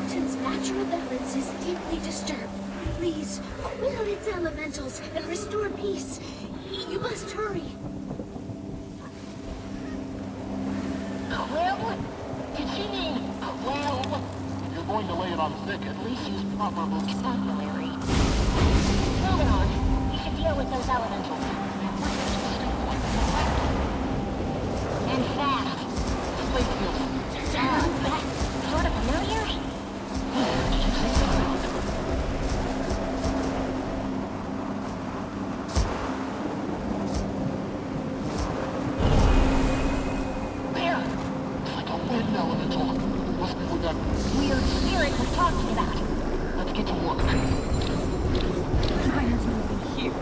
mountain's natural balance is deeply disturbed. Please, will its elementals and restore peace. You must hurry. Well, did she mean, well? If you're going to lay it on thick, at least use proper vocabulary. Moving on. You should deal with those elementals. And fast. This place feels sort of familiar? Did you say so? There! It's like a wind elemental. Must be with that weird spirit we're talking about. Let's get to work. Why is moving here?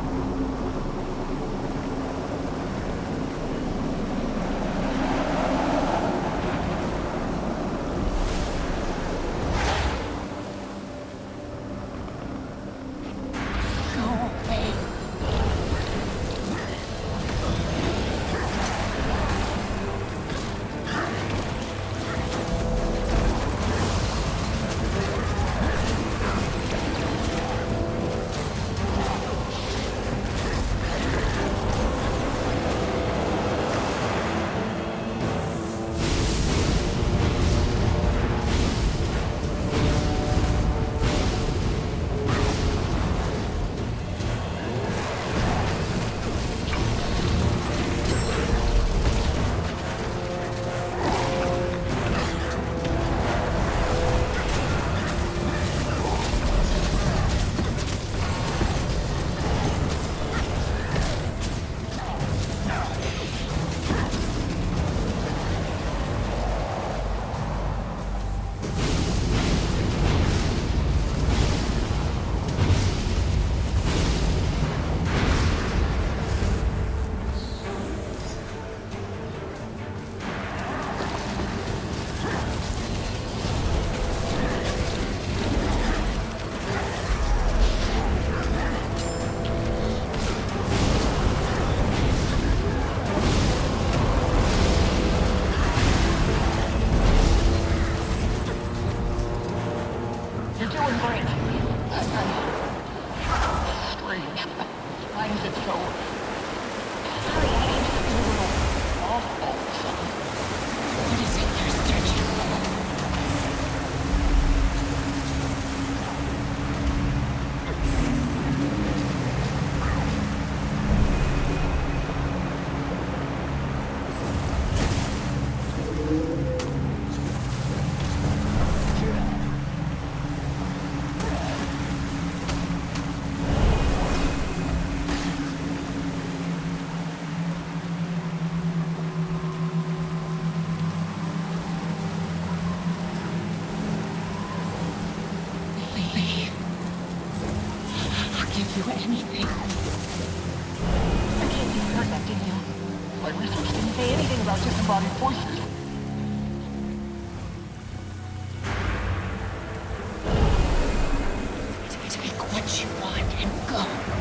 Anything. I can't be heard that, didn't you? My research didn't say anything about disembodied voices. Take what you want and go.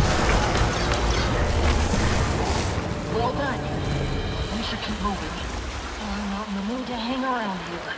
Well done. We should keep moving. not in the mood to hang around here.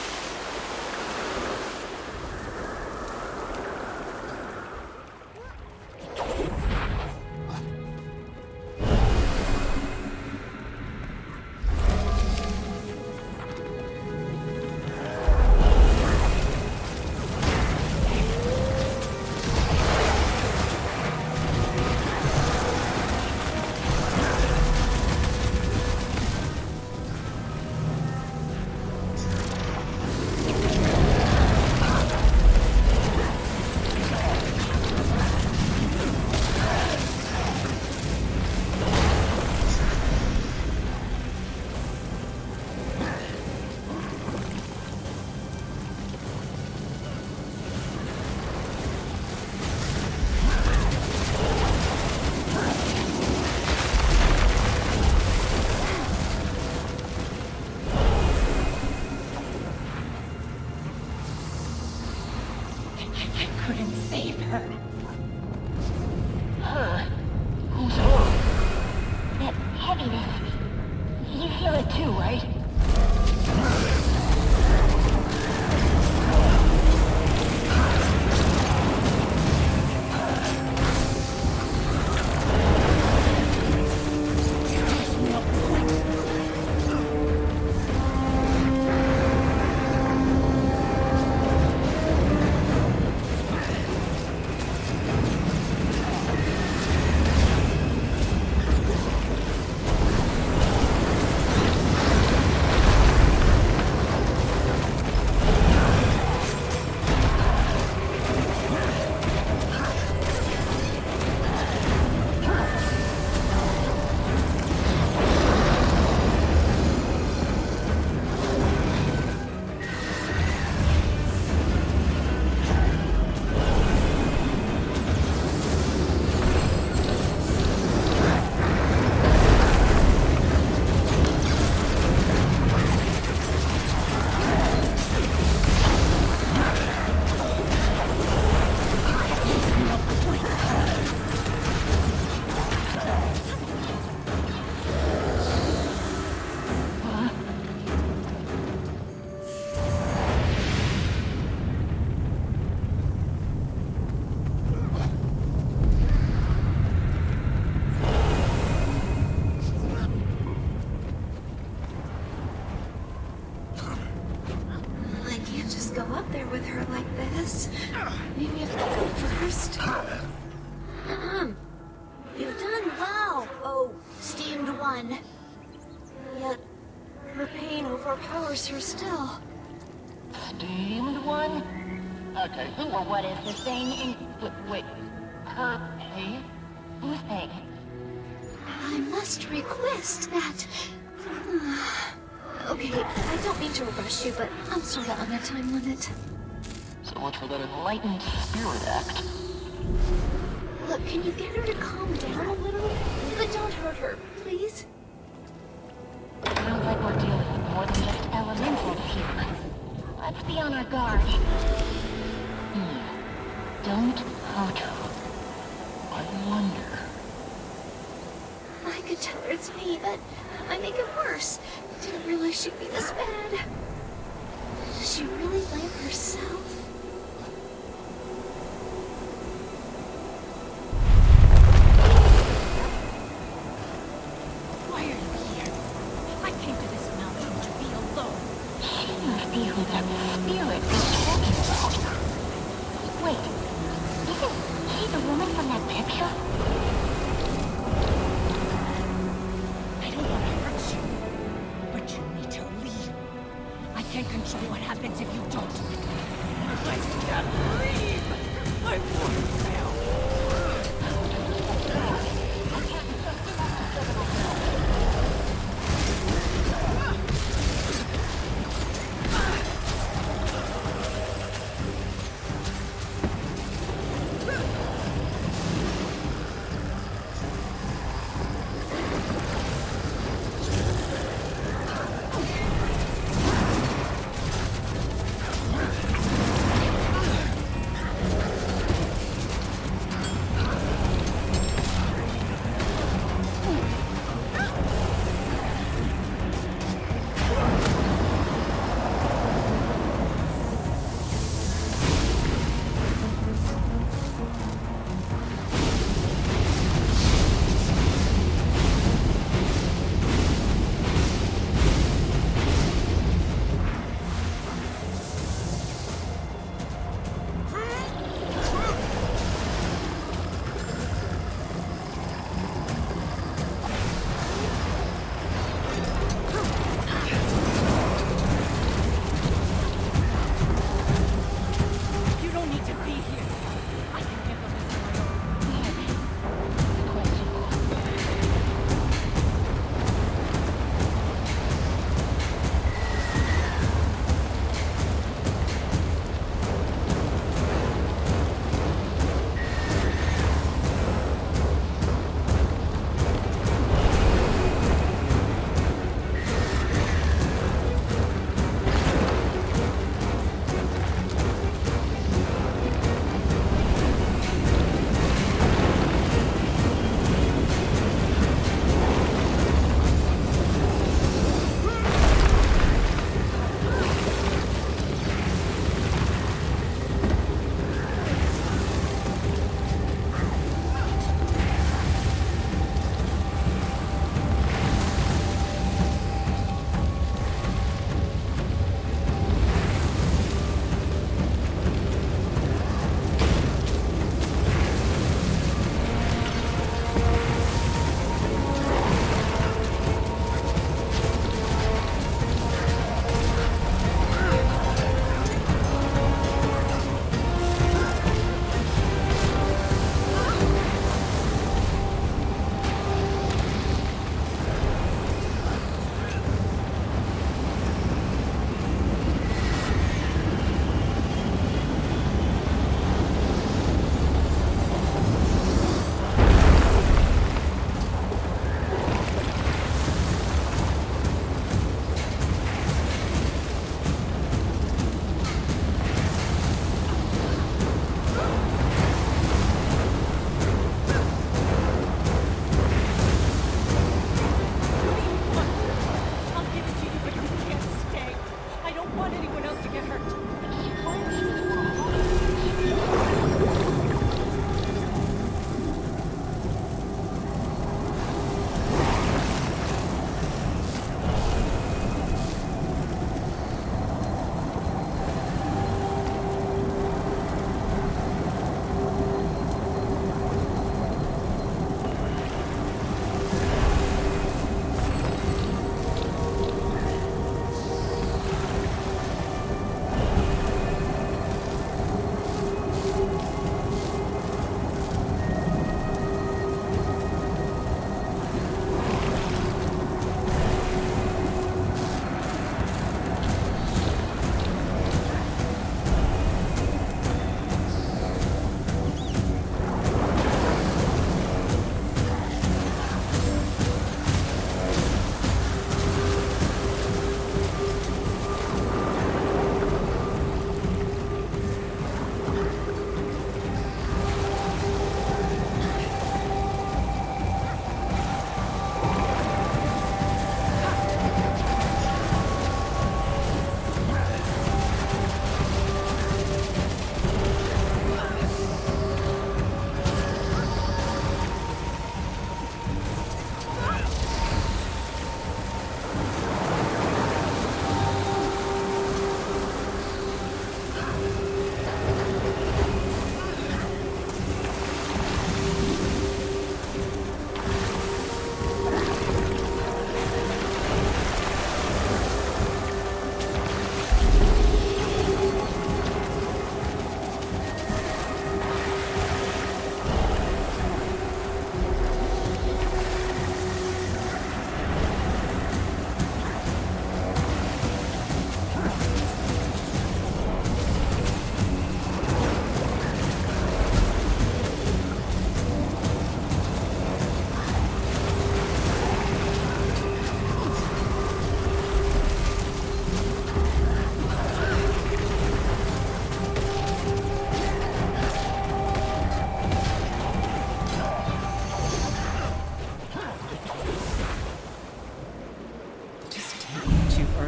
Couldn't save her. Her? Who's her? That heaviness. You feel it too, right? Go up there with her like this. Maybe if I go first. You've done well, oh steamed one. Yet her pain overpowers her still. Steamed one? Okay, who or what is this thing? Wait, her pain? Who's pain? I must request that... Okay, I don't mean to rush you, but I'm sorta on a time limit. So what's for that enlightened spirit act? Look, can you get her to calm down a little? But don't hurt her, please? Sounds like we're dealing with more than just elementals here. Let's be on our guard. Don't hurt her. I wonder... I could tell her it's me, but I make it worse. Didn't realize she'd be this bad. Does she really blame herself? Why are you here? I came to this mountain to be alone. She must be who that spirit was talking about. Wait, isn't she the woman from that picture? I don't want to hurt you, but you need to leave. I can't control what happens if you don't. I can't leave. I won't fail.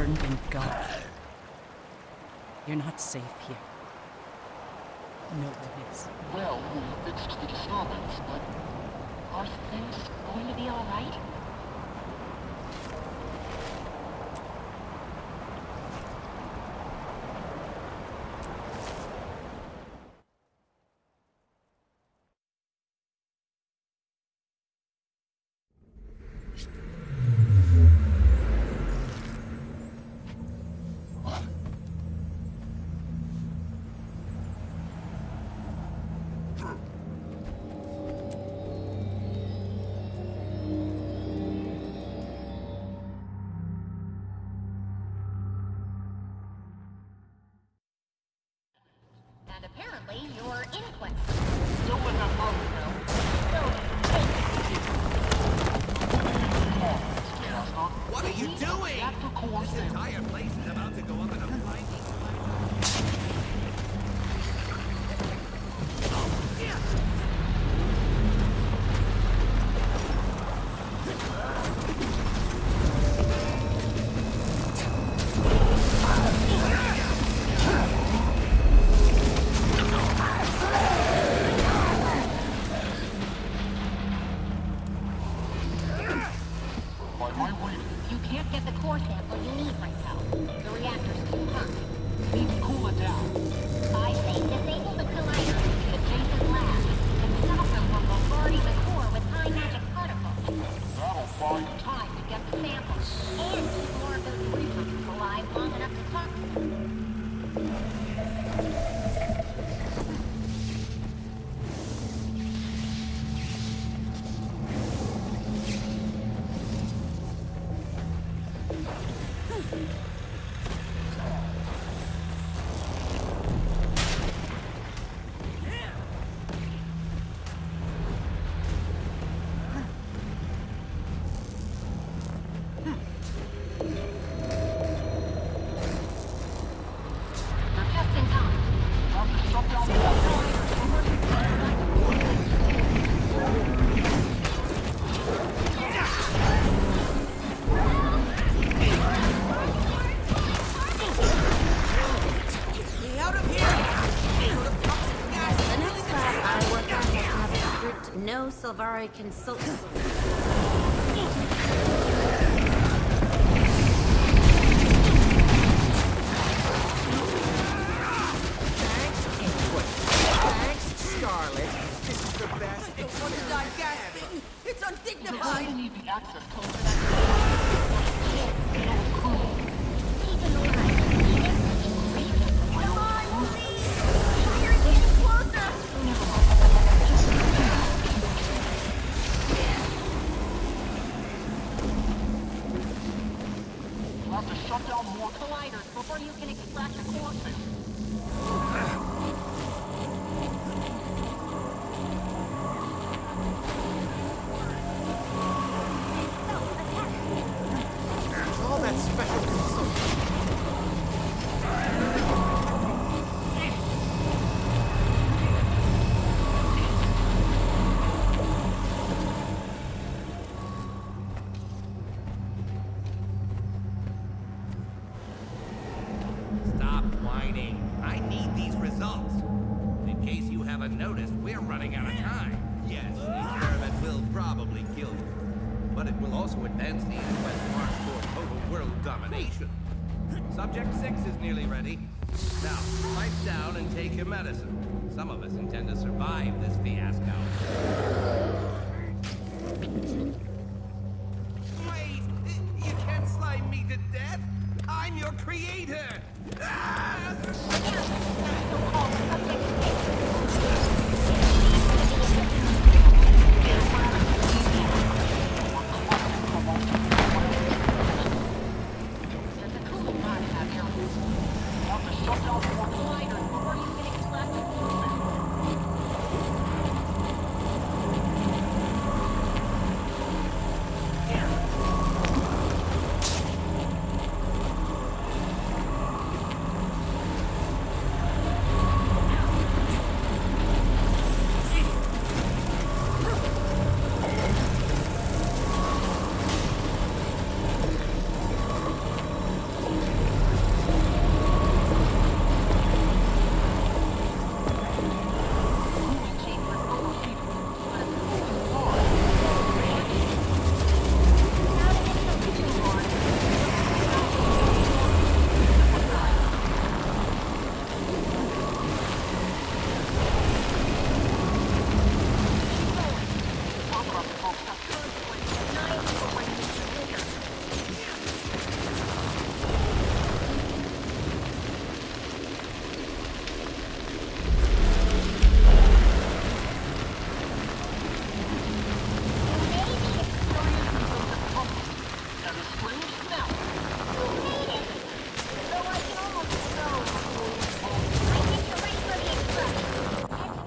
turned and gone. You're not safe here. No one is. Well, we fixed the disturbance, but are things going to be all right? And apparently, your inquest. Don't let that bother you now. What are you doing? This entire place is about to go up in a flaming You can't get the core sample you need right now. The reactor's too hot. Need to cool it down. I say disable the collider in adjacent lab and stop them from bombarding the core with high magic particles. That'll buy Time to get the samples and keep more of those researchers alive long enough to talk to them. No Silvari consultants. Thanks, Scarlet. This is the best. It's Gasping! It's undignified! I need the access code for that. Keep an eye. Come on, please. You're getting closer. You have to shut down more colliders before you can extract the core sample. all that special consulting. Stop whining. I need these results. In case you haven't noticed, we're running out of time. Yes, the experiment will probably kill you. But it will also advance the Inquest march toward total world domination. Subject 6 is nearly ready. Now, pipe down and take your medicine. Some of us intend to survive this fiasco. Wait! You can't slime me to death! I'm your creator! Ah! There's a cooling rod in that area. You have to shut down more colliders before you can extract the core sample. this strange smell. Who made it? Though I can almost smell the food. I think you're ready for the express.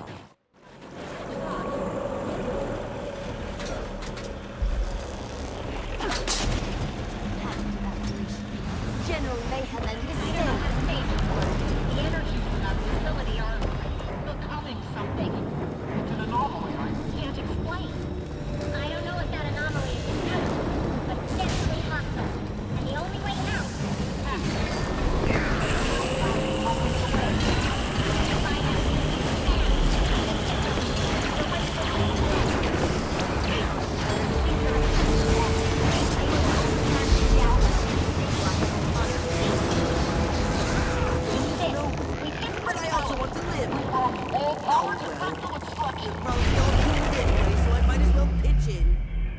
General Mayhem and I don't know how to say it. The energies from that facility are becoming something. It's an anomaly I can't explain. I don't know if that anomaly is new, but it's definitely hostile. And the only way out is past it. But I also want to live. All power to critical destruction. Probably all tuned anyway, so I might as well pitch in.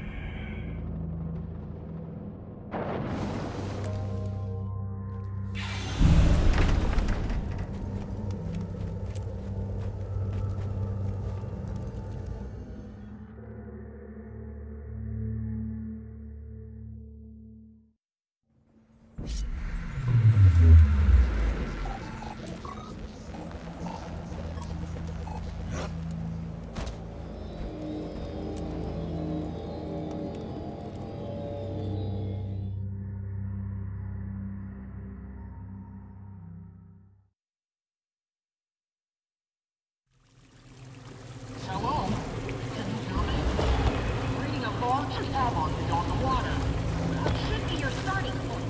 Hello? Can you hear me? Reading a large cavern beyond the water. What should be your starting point?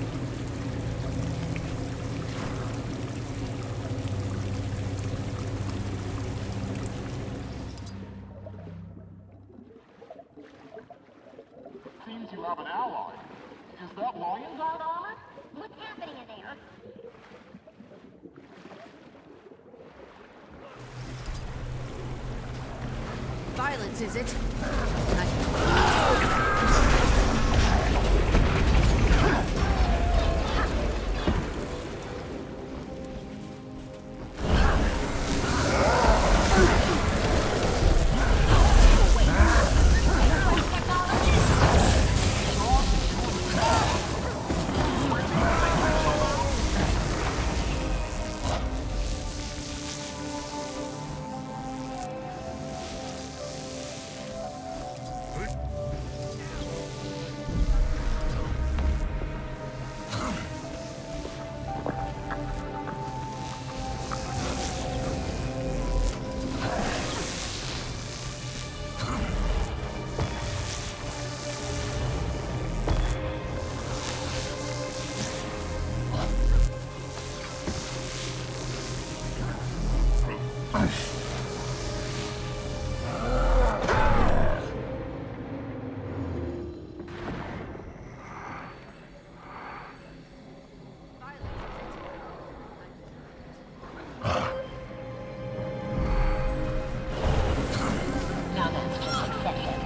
Seems you have an ally. Is that Lion Guard armor? What's happening in there? Violence, is it? Now that's just succession.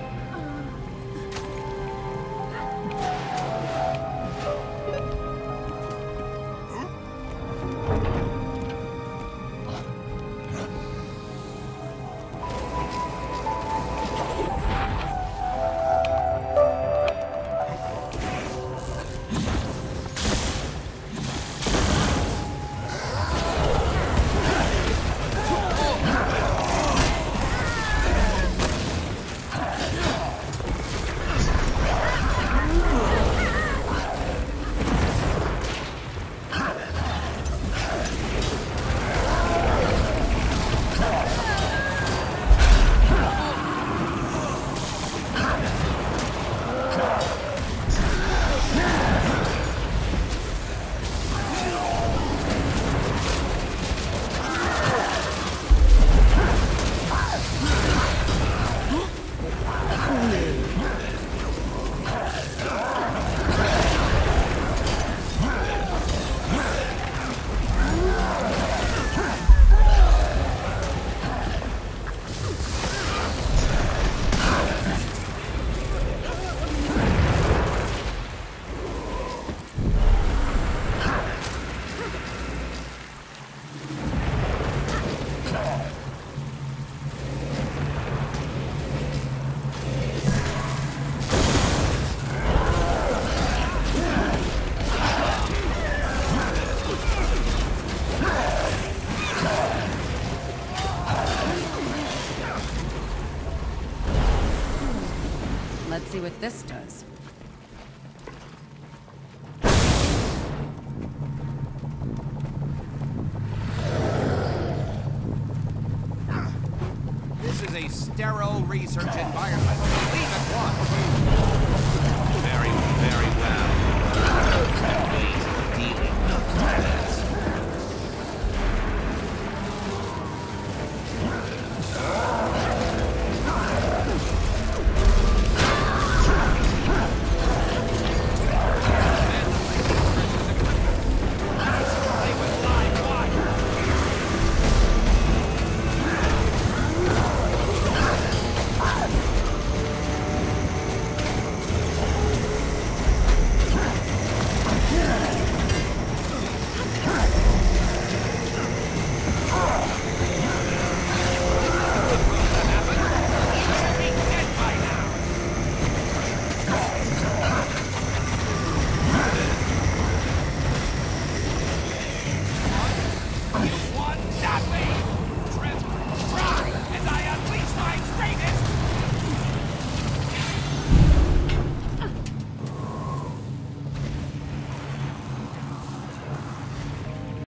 see what this does. This is a sterile research environment.